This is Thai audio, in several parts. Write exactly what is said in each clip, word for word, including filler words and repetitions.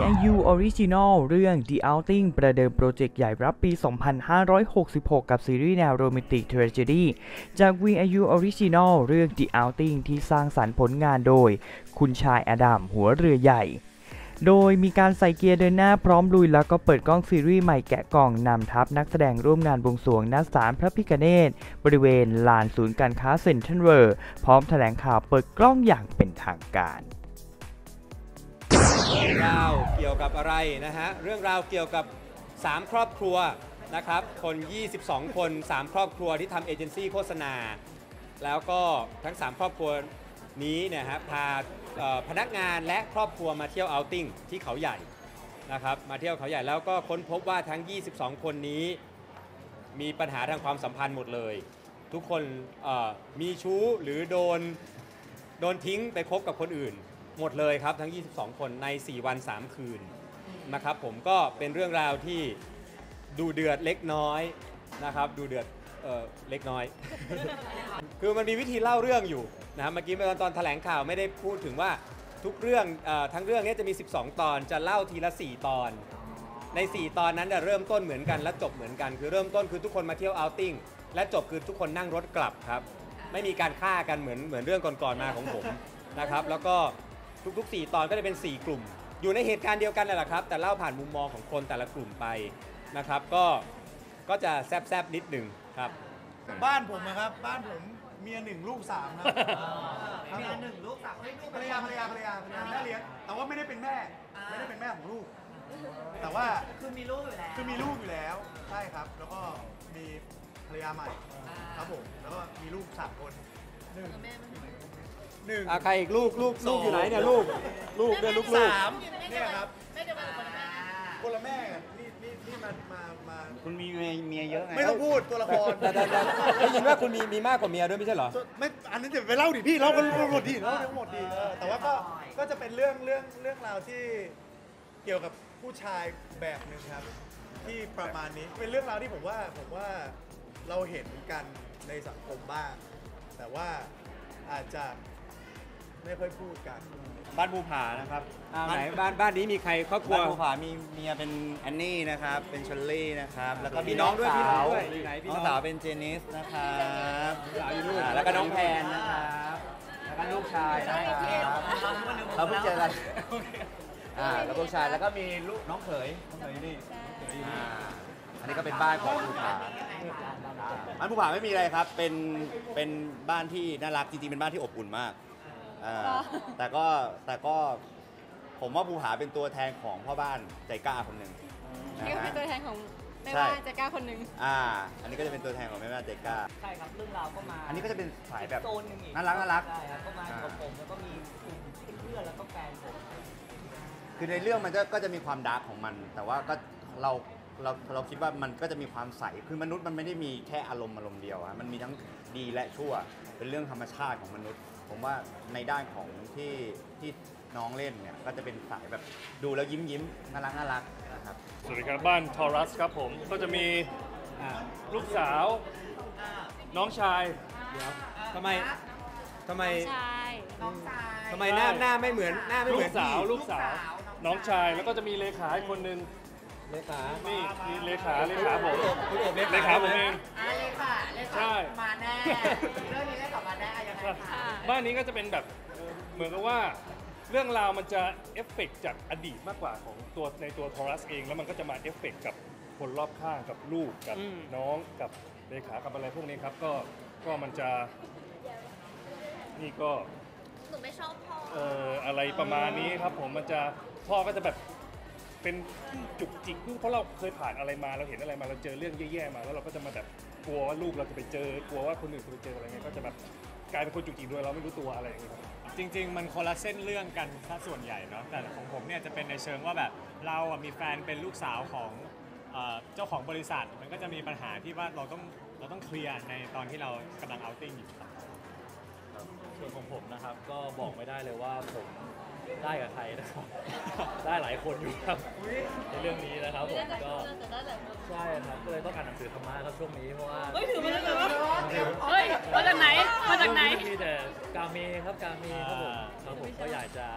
ไอ ยู Original เรื่อง The Outing ประเดิมโปรเจกต์ใหญ่รับปี สองพันห้าร้อยหกสิบหก กับซีรีส์แนวโรแมนติก Tragedy จาก วี ไอ ยู Original เรื่อง The Outing ที่สร้างสรรค์ผลงานโดยคุณชายอดัมหัวเรือใหญ่โดยมีการใส่เกียร์เดินหน้าพร้อมลุยแล้วก็เปิดกล้องซีรีส์ใหม่แกะกล่องนำทัพนักแสดงร่วมงานบวงสรวงณศาลพระพิฆเนศบริเวณลานศูนย์การค้าเซ็นทรัลเวิลด์พร้อมแถลงข่าวเปิดกล้องอย่างเป็นทางการเรื่องราวเกี่ยวกับอะไรนะฮะเรื่องราวเกี่ยวกับสามครอบครัวนะครับคนยี่สิบสองคนสามครอบครัวที่ทำเอเจนซี่โฆษณาแล้วก็ทั้งสามครอบครัวนี้เนี่ยฮะพาพนักงานและครอบครัวมาเที่ยวเอาท์ติ้งที่เขาใหญ่นะครับมาเที่ยวเขาใหญ่แล้วก็ค้นพบว่าทั้งยี่สิบสองคนนี้มีปัญหาทางความสัมพันธ์หมดเลยทุกคนมีชู้หรือโดนโดนทิ้งไปคบกับคนอื่นหมดเลยครับทั้งยี่สิบสองคนในสี่วันสามคืนนะครับผมก็เป็นเรื่องราวที่ดูเดือดเล็กน้อยนะครับดูเดือดเอ่อเล็กน้อย คือมันมีวิธีเล่าเรื่องอยู่นะครับเมื่อกี้ตอนตอนแถลงข่าวไม่ได้พูดถึงว่าทุกเรื่องเอ่อทั้งเรื่องนี้จะมีสิบสองตอนจะเล่าทีละสี่ตอนในสี่ตอนนั้นจะเริ่มต้นเหมือนกันและจบเหมือนกันคือเริ่มต้นคือทุกคนมาเที่ยวเอาท์ติ้งและจบคือทุกคนนั่งรถกลับครับไม่มีการฆ่ากันเหมือนเหมือนเรื่องก่อนๆมาของผมนะครับแล้วก็ทุกๆสี่ตอนก็จะเป็นสี่กลุ่มอยู่ในเหตุการณ์เดียวกันนั่นแหละครับแต่เล่าผ่านมุมมองของคนแต่ละกลุ่มไปนะครับก็ก็จะแซบๆนิดหนึ่งครับบ้านผมนะครับบ้านผมเมียหนึ่งลูกสามครับเมียหนึ่งลูกสามให้ลูกภรรยาภรรยาภรรยาภรรยาแม่เลี้ยงแต่ว่าไม่ได้เป็นแม่ไม่ได้เป็นแม่ของลูกแต่ว่าคือมีลูกอยู่แล้วคือมีลูกอยู่แล้วใช่ครับแล้วก็มีภรรยาใหม่ครับผมแล้วก็มีลูกสามคนหนึ่งหนึ่งใครอีกลูกลูกลูกอยู่ไหนเนี่ยลูกลูกเนี่ยลูกสามเนี่ยครับคนละแม่นี่นี่นี่มามามาคุณมีเมียเยอะไงไม่ต้องพูดตัวละครแต่แต่ได้ยินว่าคุณมีมีมากกว่าเมียด้วยไม่ใช่เหรอไม่อันนี้จะไปเล่าดิพี่เล่ากันหมดดิเล่าทั้งหมดดิแต่ว่าก็ก็จะเป็นเรื่องเรื่องเรื่องราวที่เกี่ยวกับผู้ชายแบบหนึ่งครับที่ประมาณนี้เป็นเรื่องราวที่ผมว่าผมว่าเราเห็นกันในสังคมบ้างแต่ว่าอาจจะไม่ค่อยพูดกันบ้านภูผานะครับไหนบ้านบ้านนี้มีใครครอบครัวบ้านภูผามีเมียเป็นแอนนี่นะครับเป็นเชลลี่นะครับแล้วก็มีน้องด้วยพี่น้องด้วยน้องสาวเป็นเจนิสนะครับแล้วก็น้องแพนนะครับแล้วก็ลูกชายนะครับเราเพิ่งเจอกันอ่าแล้วลูกชายแล้วก็มีลูกน้องเขยน้องเขยนี่อ่าอันนี้ก็เป็นบ้านของภูผาบ้านภูผาไม่มีอะไรครับเป็นเป็นบ้านที่น่ารักจริงๆเป็นบ้านที่อบอุ่นมากแต่ก็แต่ก็ผมว่าภูผาเป็นตัวแทนของพ่อบ้านใจกล้าคนหนึ่งนี่ก็เป็นตัวแทนของแม่บ้านใจกล้าคนหนึ่งอ่าอันนี้ก็จะเป็นตัวแทนของแม่บ้านใจกล้าใช่ครับเรื่องราวก็มาอันนี้ก็จะเป็นสายแบบโซนนึงอีกน่ารักน่ารักใช่ครับก็มากับผมแล้วก็มีเพื่อนแล้วก็แฟนผมคือในเรื่องมันก็ก็จะมีความดาร์กของมันแต่ว่าก็เราเราเราคิดว่ามันก็จะมีความใสคือมนุษย์มันไม่ได้มีแค่อารมณ์อารมณ์เดียวอะมันมีทั้งดีและชั่วเป็นเรื่องธรรมชาติของมนุษย์ผมว่าในด้านของที่ที่น้องเล่นเนี่ยก็จะเป็นสายแบบดูแล้วยิ้มยิ้มน่ารักน่ารักนะครับสวัสดีครับบ้านทอรัสครับผมก็จะมีลูกสาวน้องชายทำไมทำไมน้องชายทำไมหน้าหน้าไม่เหมือนหน้าไม่เหมือนลูกสาวลูกสาวน้องชายแล้วก็จะมีเลขาอีกคนนึงเลขานี่มีเลขาเลขาผมคุณอบเลขาผมเองเลขาเลขามาแน่เรื่องนี้เลขามาแน่ยังไงคะบ้านนี้ก็จะเป็นแบบเหมือนกับว่าเรื่องราวมันจะเอฟเฟกต์จากอดีตมากกว่าของตัวในตัวทอรัสเองแล้วมันก็จะมาเอฟเฟกต์กับคนรอบข้างกับลูกกับน้องกับเลขากับอะไรพวกนี้ครับก็ก็มันจะนี่ก็หนูไม่ชอบพ่อเอ่ออะไรประมาณนี้ครับผมมันจะพ่อก็จะแบบเป็นจุกจิกเพราะเราเคยผ่านอะไรมาเราเห็นอะไรมาเราเจอเรื่องแย่ๆมาแล้วเราก็จะมาแบบกลัวว่าลูกเราจะไปเจอกลัวว่าคนอื่นจะไปเจออะไรเงี้ยก็จะแบบกลายเป็นคนจุกจิกด้วยเราไม่รู้ตัวอะไรอย่างเงี้ยจริงๆมันคนละเส้นเรื่องกันถ้าส่วนใหญ่เนาะแต่ของผมเนี่ยจะเป็นในเชิงว่าแบบเราอ่ะมีแฟนเป็นลูกสาวของเจ้าของบริษัทมันก็จะมีปัญหาที่ว่าเราต้องเราต้องเคลียร์ในตอนที่เรากำลังเอาท์ติ้งอยู่ส่วนของผมนะครับก็บอกไม่ได้เลยว่าผมได้กับใครนะครับได้หลายคนอยู่ครับในเรื่องนี้นะครับผมก็ใช่ครับก็เลยต้องอ่านหนังสือธรรมะครับช่วงนี้เพราะว่าเฮ้ยถือมาแล้วเหรอเฮ้ยมาจากไหนมาจากไหนมีแต่กาเมครับกาเมครับผมครับผมก็อยากจะ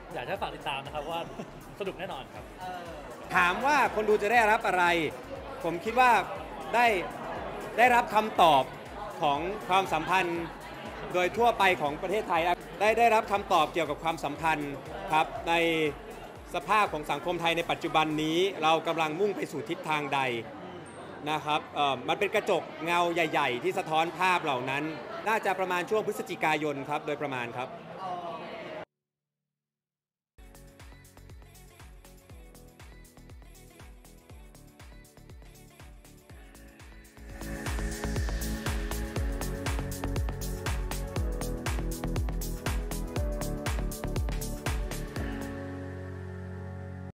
อยากให้ฝากติดตามนะครับว่าสนุกแน่นอนครับถามว่าคนดูจะได้รับอะไร ผมคิดว่าได้ได้รับคำตอบของความสัมพันธ์โดยทั่วไปของประเทศไทยได้ได้รับคำตอบเกี่ยวกับความสัมพันธ์ครับในสภาพของสังคมไทยในปัจจุบันนี้เรากำลังมุ่งไปสู่ทิศทางใดนะครับเอ่อมันเป็นกระจกเงาใหญ่ ๆ ที่สะท้อนภาพเหล่านั้น น่าจะประมาณช่วงพฤศจิกายนครับโดยประมาณครับ